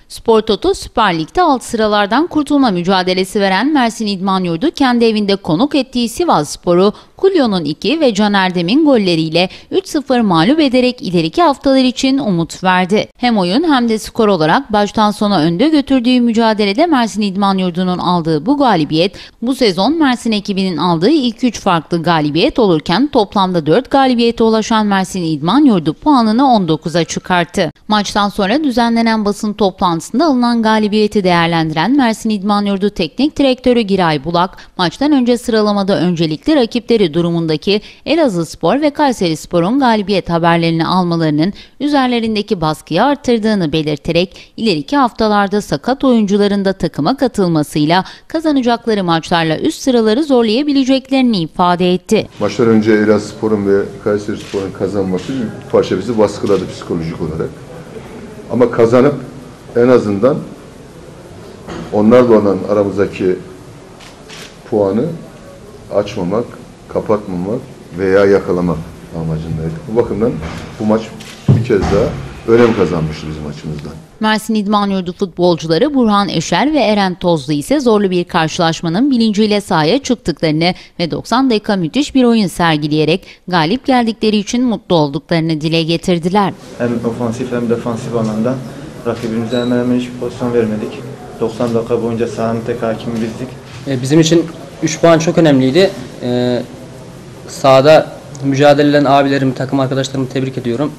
Spor Toto Süper Lig'de alt sıralardan kurtulma mücadelesi veren Mersin İdman Yurdu kendi evinde konuk ettiği Sivasspor'u Kulyo'nun 2 ve Can Erdem'in golleriyle 3-0 mağlup ederek ileriki haftalar için umut verdi. Hem oyun hem de skor olarak baştan sona önde götürdüğü mücadelede Mersin İdman Yurdu'nun aldığı bu galibiyet bu sezon Mersin ekibinin aldığı ilk 3 farklı galibiyet olurken toplamda 4 galibiyete ulaşan Mersin İdman Yurdu puanını 19'a çıkarttı. Maçtan sonra düzenlenen basın toplantısında alınan galibiyeti değerlendiren Mersin İdman Yurdu Teknik Direktörü Giray Bulak, maçtan önce sıralamada öncelikli rakipleri durumundaki Elazığspor ve Kayserispor'un galibiyet haberlerini almalarının üzerlerindeki baskıyı arttırdığını belirterek ileriki haftalarda sakat oyuncuların da takıma katılmasıyla kazanacakları maçlarla üst sıraları zorlayabileceklerini ifade etti. Maçtan önce Elazığspor'un ve Kayserispor'un kazanması bir parça bizi baskıladı psikolojik olarak. Ama kazanıp en azından onlarla olan aramızdaki puanı açmamak, kapatmamak veya yakalamak amacındaydık. Bu bakımdan bu maç bir kez daha önem kazanmıştı bizim açımızdan. Mersin İdman Yurdu futbolcuları Burhan Eşer ve Eren Tozlu ise zorlu bir karşılaşmanın bilinciyle sahaya çıktıklarını ve 90 dakika müthiş bir oyun sergileyerek galip geldikleri için mutlu olduklarını dile getirdiler. Hem ofansif hem defansif anlamda rakibimize hemen hemen hiçbir pozisyon vermedik. 90 dakika boyunca sahanın tek hakimi bizdik. Bizim için 3 puan çok önemliydi. Sahada mücadele eden abilerimi, takım arkadaşlarımı tebrik ediyorum.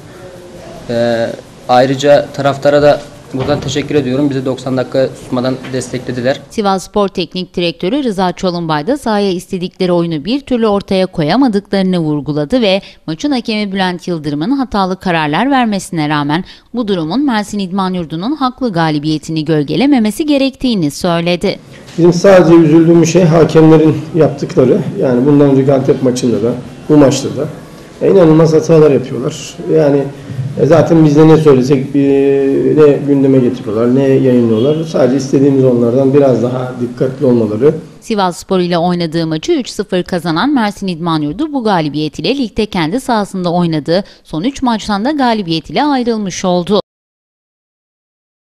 Ayrıca taraftara da buradan teşekkür ediyorum. Bizi 90 dakika susmadan desteklediler. Sivasspor Teknik Direktörü Rıza Çolumbay da sahaya istedikleri oyunu bir türlü ortaya koyamadıklarını vurguladı ve maçın hakemi Bülent Yıldırım'ın hatalı kararlar vermesine rağmen bu durumun Mersin İdman Yurdu'nun haklı galibiyetini gölgelememesi gerektiğini söyledi. Bizim sadece üzüldüğümüz şey hakemlerin yaptıkları. Yani bundan önceki Antep maçında da bu maçta da inanılmaz hatalar yapıyorlar. Yani zaten biz de ne söylesek ne gündeme getiriyorlar, ne yayınlıyorlar. Sadece istediğimiz onlardan biraz daha dikkatli olmaları. Sivasspor ile oynadığı maçı 3-0 kazanan Mersin İdman Yurdu bu galibiyet ile ligde kendi sahasında oynadığı son 3 maçtan da galibiyet ile ayrılmış oldu.